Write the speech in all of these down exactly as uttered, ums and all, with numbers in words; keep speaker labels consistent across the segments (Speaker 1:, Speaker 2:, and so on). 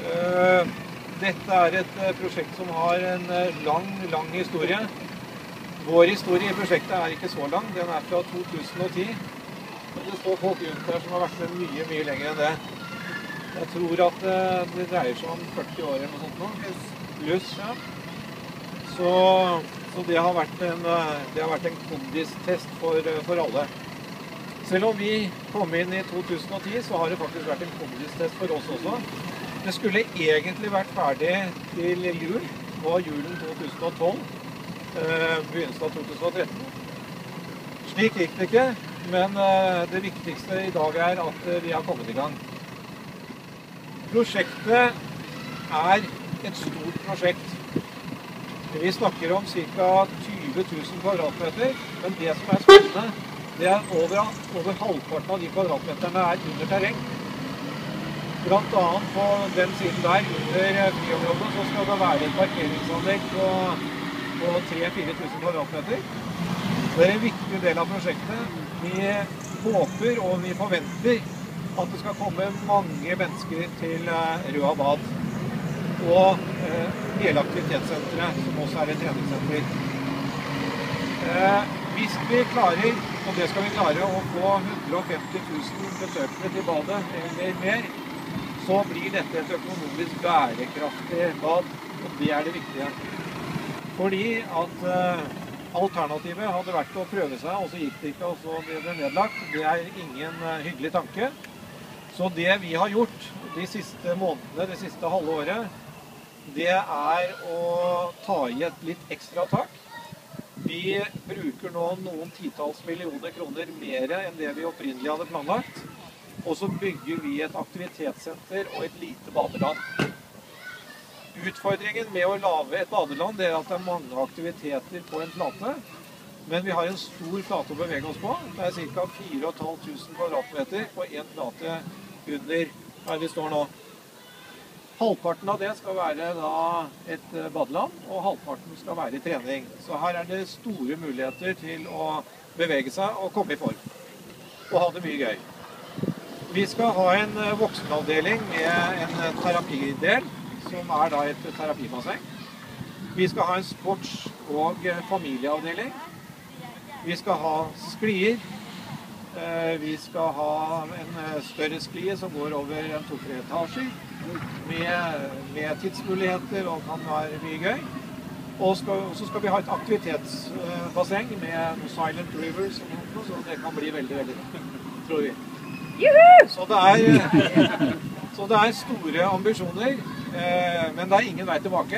Speaker 1: Uh, dette er et uh, prosjekt som har en uh, lang, lang historie. Vår historie i prosjektet er ikke så lang, den er fra to tusen og ti. Men det står folk rundt her som har vært med mye, mye lenger enn det. Jeg tror at uh, det dreier seg om førti år eller noe sånt nå. Pluss, ja. Så, så det har vært en, uh, det har vært en kondistest for, uh, for alle. Selv om vi kom inn i to tusen og ti, så har det faktisk vært en kondistest for oss også. Det skulle egentlig vært ferdig til jul. Det var julen to tusen og tolv, eh, begynnelsen av to tusen og tretten. Slik gikk det ikke, men eh, det viktigste i dag er at eh, vi har kommet i gang. Prosjektet er et stort prosjekt. Vi snakker om ca. tyve tusen kvadratmeter, men det som er spennende, det er over, over halvparten av de kvadratmeterne er under terreng. Blant annet på den siden der, under friområdet, så skal det være et parkeringsanlegg på, på tre til fire tusen kvadratmeter. Det er en viktig del av prosjektet. Vi håper og vi forventer at det skal komme mange mennesker til Røa Bad. Og eh, hele aktivitetssenteret, som også er et treningssenter. Eh, hvis vi klarer, og det skal vi klare, å få hundre og femti tusen besøkere til badet eller mer, så blir dette et økonomisk bærekraftig bad, og det er det viktige. Fordi at uh, alternativet hadde vært å prøve seg, og så gikk det ikke, og så ble det nedlagt. Det er ingen uh, hyggelig tanke. Så det vi har gjort de siste månedene, det siste halve året, det er å ta i et litt ekstra tak. Vi bruker nå noen titalls millioner kroner mer enn det vi opprinnelig hadde planlagt. Og så bygger vi et aktivitetssenter og et lite badeland. Utfordringen med å lage et badeland det er at det er mange aktiviteter på en flate. Men vi har en stor flate å bevege oss på. Det er ca. fire tusen fem hundre kvadratmeter på en flate under her vi står nå. Halvparten av det skal være da et badeland, og halvparten skal være trening. Så her er det store muligheter til å bevege seg og komme i form. Og ha det mye gøy. Vi skal ha en voksenavdeling med en terapidel, som er da et terapibasseng. Vi skal ha en sports- og familieavdeling. Vi skal ha sklier. Vi skal ha en større sklie som går over en to-tre etasjer, med, med tidsmuligheter og kan være mye gøy. Og skal, så skal vi ha et aktivitetsbasseng med silent rivers, så det kan bli veldig, veldig bra, tror vi. Så det, er, så det er store ambisjoner, eh, men det er ingen vei tilbake.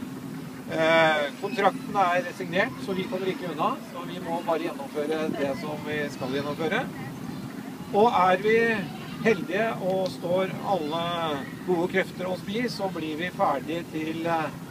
Speaker 1: Eh, kontrakten er signert, så vi kommer ikke unna, så vi må bare gjennomføre det som vi skal gjennomføre. Og er vi heldige og står alle gode krefter oss bi, så blir vi ferdige til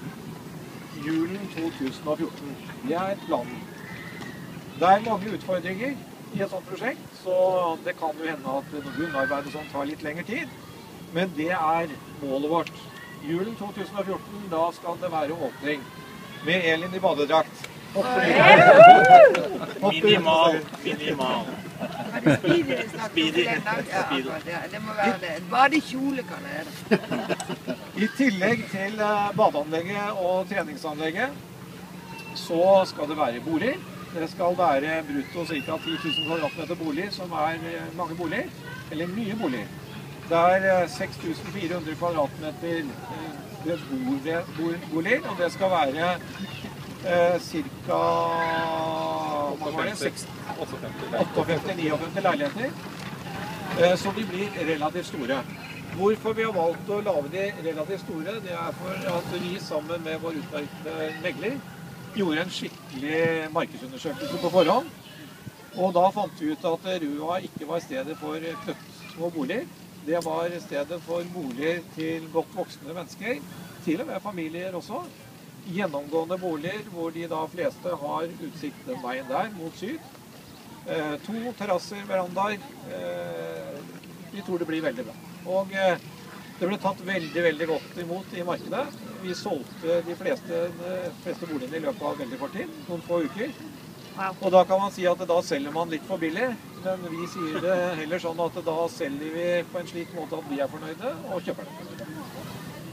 Speaker 1: julen to tusen og fjorten. Det er planen. Det er mange utfordringer i et sånt prosjekt, så det kan jo hende at grunnarbeid og sånt tar litt lengre tid. Men det er målet vårt. Julen to tusen og fjorten, da skal det være åpning med Elin i badedrakt.
Speaker 2: Minimal, minimal.
Speaker 3: Var det speedy det snakket om den dag? Ja, akkurat, ja, det må være det. Badekjole kan det være.
Speaker 1: I tillegg til badeanlegget og treningsanlegget, så skal det være boliger. Det skal være brutto ca. ti tusen kvadratmeter bolig, som er mange boliger, eller mye boliger. Det er seks tusen fire hundre kvadratmeter boliger, og det skal være eh, ca. åttiofemti til niogfemti leiligheter, eh, så de blir relativt store. Hvorfor vi har valgt å lage de relativt store, det er for at vi sammen med vår utmerkede megler gjorde en skikkelig markedsundersøkelse på forhånd. Og da fant vi ut at Røa ikke var stedet for knøttsmå boliger. Det var stedet for boliger til godt voksne mennesker, til og med familier også. Gjennomgående boliger hvor de da fleste har utsikt den veien der mot syd. Eh, to terrasser, verandaer. Eh, vi tror det blir veldig bra. Og eh, det ble tatt veldig, veldig godt imot i markedet. Vi solgte de fleste, de fleste boligene i løpet av veldig kort tid, noen få uker.
Speaker 4: Wow.
Speaker 1: Og da kan man si at da selger man litt for billig, men vi sier det heller sånn at da selger vi på en slik måte at vi er fornøyde, og kjøperne er fornøyde.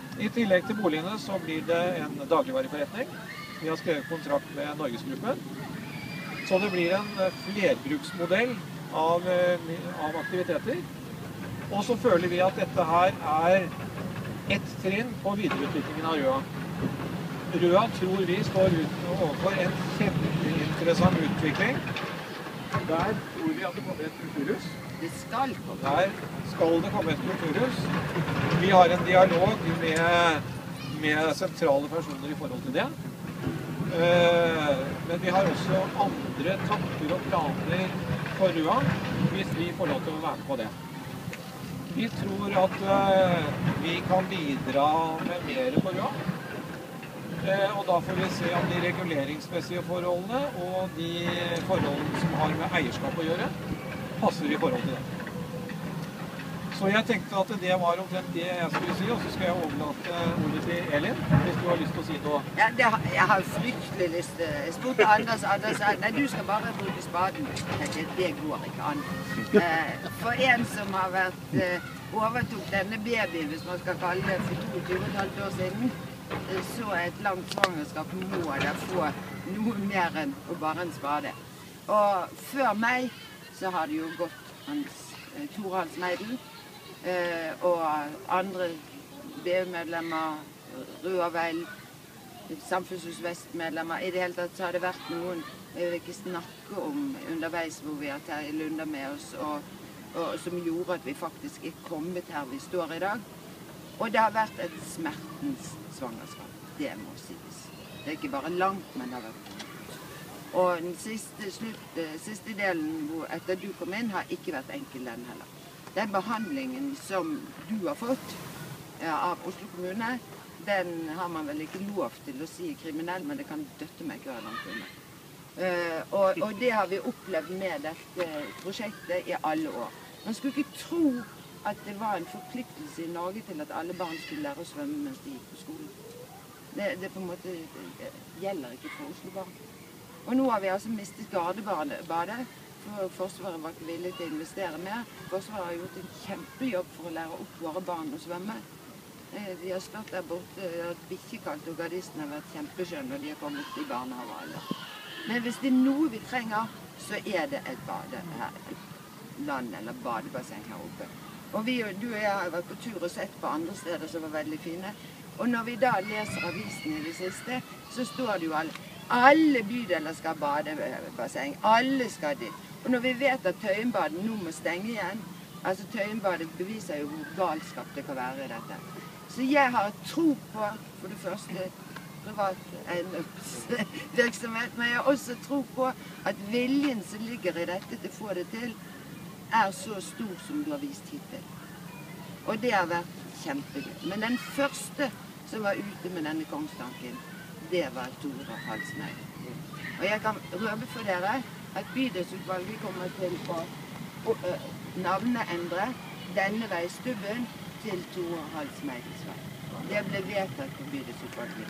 Speaker 1: I tillegg til boligene så blir det en dagligvareforretning. Vi har skrevet kontrakt med Norgesgruppen. Så det blir en flerbruksmodell av, av aktiviteter. Og så føler vi at dette her er ett trinn på videreutviklingen av Røa. Røa tror vi står overfor en kjempeinteressant utvikling. Der tror vi at det kommer et kulturhus.
Speaker 3: Det skal komme.
Speaker 1: Der skal det komme et kulturhus. Vi har en dialog med, med sentrale personer i forhold til det. Men vi har også andre tanker og planer for Røa, hvis vi får lov til å være med på det. Vi tror at vi kan bidra med mer på Røa. Og da får vi se om de reguleringsmessige forholdene og de forholdene som har med eierskap å gjøre, passer i forhold til det. Så jeg tenkte at det var omtrent det jeg skulle si, og så skal jeg overlate ordet til Elin, hvis du har lyst til å si noe.
Speaker 3: Ja, det har, jeg har fryktelig lyst til. Jeg spurte Anders, Anders sa, nei, du skal bare bruke spaden. Det, det går ikke an. For en som har vært, overtok denne babyen, hvis man skal kalle det, for tjueto og et halvt år siden, så et langt svangerskap må da få noe mer enn bare en spade. Og før meg så har det jo gått hans Torhals Meidel, Eh, og andre B U-medlemmer, Røaveil, Samfunnshus Vest-medlemmer. I det hele tatt så har det vært noen, jeg vil ikke snakke om underveis hvor vi har Terje Lunde med oss, og, og som gjorde at vi faktisk er kommet her vi står i dag. Og det har vært et smertens svangerskap, det må sies. Det er ikke bare langt, men det har vært langt. Og den siste, slutt, siste delen hvor etter du kom inn har ikke vært enkel den heller. Den behandlingen som du har fått ja, av Oslo kommune, den har man vel ikke lov til å si kriminell, men det kan døtte meg ikke være langt unna. Uh, og, og det har vi opplevd med dette prosjektet i alle år. Man skulle ikke tro at det var en forpliktelse i Norge til at alle barn skulle lære å svømme mens de gikk på skolen. Det, det på en måte det gjelder ikke for Oslo-barn. Og nå har vi altså mistet Gardebadet. For Forsvaret var ikke villig til å investere mer. Forsvaret har gjort en kjempejobb for å lære opp våre barn å svømme. De har stått der borte, at bikkjekalt og gardisten har vært kjempeskjønn når de har kommet i barnehavealder. Men hvis det er noe vi trenger, så er det et bade her, et land eller badebasseng her oppe. Og vi, du og jeg har vært på tur og sett på andre steder som var veldig fine. Og når vi da leser avisen i det siste, så står det jo alle, alle bydeler skal ha badebasseng, alle skal dit. Og når vi vet at Tøyenbadet nå må stenge igjen, altså Tøyenbadet beviser jo hvor galskap det kan være i dette. Så jeg har tro på, for det første, privat eiendomsvirksomhet, men jeg har også tro på at viljen som ligger i dette til å få det til, er så stor som du har vist hittil. Og det har vært kjempegøy. Men den første som var ute med denne kongstanken, det var Torhals Meidel. Og jeg kan røpe for dere at bydelsutvalget kommer til å, å, å navneendre denne veistubben til Torhals Meidels vei. Det ble vedtatt på bydelsutvalget.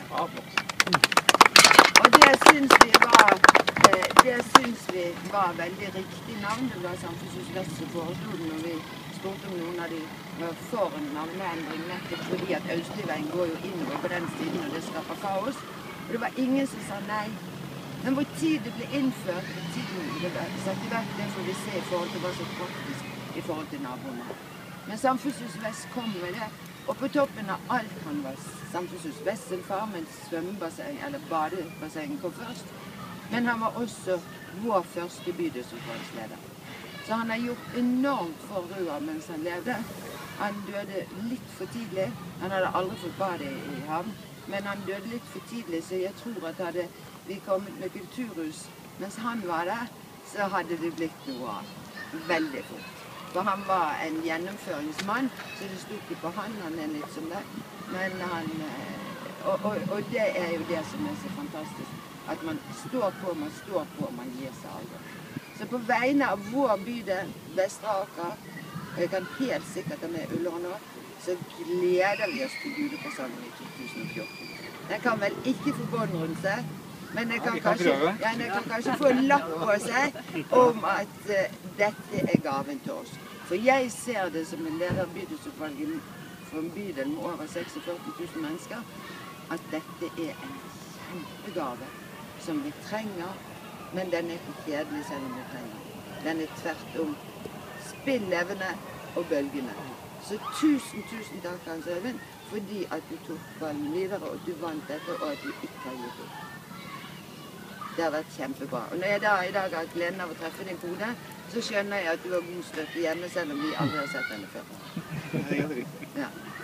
Speaker 3: Og det syns vi var, det syns vi var veldig riktig navn. Det var Samfunnshus Vest som foreslo det når vi spurte om noen av de var for en navneendring, nettopp fordi at Austeveien går jo innover på den siden, og det skaper kaos. Og det var ingen som sa nei. Men hvor tid det ble innført, hvor tiden det ble satt i verk, det får vi se i forhold til hva som praktisk i forhold til naboene. Men Samfunnshus Vest kom med det, og på toppen av alt han var Samfunnshus Vest sin far, mens svømmebasseng, eller badebassengen kom først. Men han var også vår første bydelsutvalgsleder. Så han har gjort enormt for Røa mens han levde. Han døde litt for tidlig. Han hadde aldri fått bade i, i havn. Men han døde litt for tidlig, så jeg tror at hadde vi kommet med kulturhus mens han var der, så hadde det blitt noe av. Veldig fort. For han var en gjennomføringsmann, så det stod ikke på han, han er litt som det. Men han, og, og, og det er jo det som er så fantastisk. At man står på, man står på, man gir seg aldri. Så på vegne av vår bydel, Vestre Aker, og jeg kan helt sikkert ha med Ullern nå, så gleder vi oss til julepresangen i to tusen og fjorten. Den kan vel ikke få bånd rundt seg, men jeg kan, ja, kan kanskje, ja, jeg kan kanskje få en lapp på seg om at uh, dette er gaven til oss. For jeg ser det som en leder av bydelsutvalget for en bydel med over førtiseks tusen mennesker, at dette er en kjempegave som vi trenger, men den er ikke kjedelig selv om vi trenger. Den er tvert om spillevende og bølgende. Så tusen, tusen takk, Hans Øyvind, fordi at du tok ballen videre, og du vant dette, og at du ikke har gitt opp. Det har vært kjempebra. Og når jeg da i dag har gleden av å treffe din kone, så skjønner jeg at du har god støtte hjemme, selv om vi aldri har sett henne før.
Speaker 1: Det er helt riktig.
Speaker 3: Ja.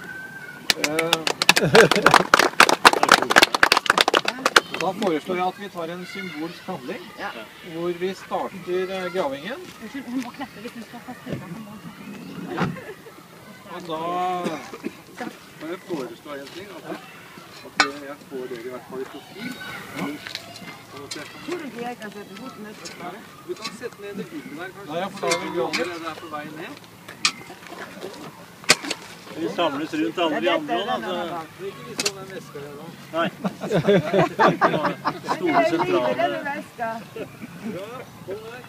Speaker 1: Da foreslår jeg at vi tar en symbolsk handling,
Speaker 3: Ja.
Speaker 1: hvor vi starter gravingen.
Speaker 4: Unnskyld, hun må kneppe hvis hun skal kaste ut. Hun må kneppe.
Speaker 1: Og da
Speaker 5: Kan jeg foreslå en ting? At, at jeg får dere i hvert fall i profil. Sånn at jeg kan...
Speaker 3: Tror du ikke jeg kan sette foten ut på spadet?
Speaker 5: Du kan sette ned det bildet der, kanskje.
Speaker 1: Nei, ja, for da er vi gravd.
Speaker 5: Allerede er på vei ned.
Speaker 2: Vi samles rundt alle de andre også, da.
Speaker 1: Det er ikke litt sånn en veske her da.
Speaker 2: Nei. Store
Speaker 3: Det er
Speaker 2: sentrale.
Speaker 3: denne veska.
Speaker 1: Ja, hold der.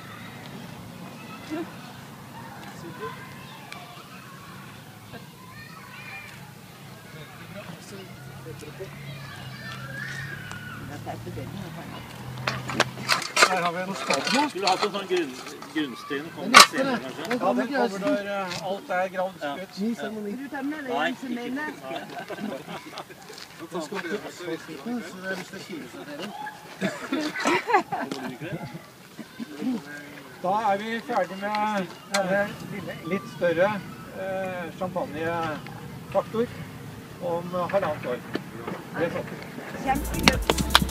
Speaker 1: Supert. Her har vi en status.
Speaker 2: Skulle hatt en sånn grunn, grunnstein og komme senere, kanskje.
Speaker 1: Ja, den kommer når eh, alt er gravd
Speaker 2: Ja.
Speaker 1: ut.
Speaker 3: Vil du ta med deg
Speaker 2: Nei,
Speaker 3: en som minne?
Speaker 5: Så skal vi også vise
Speaker 1: Da er vi ferdig med denne lille, litt større eh, champagnefaktor om halvannet år. Det er sånn.
Speaker 3: Kjempegøy.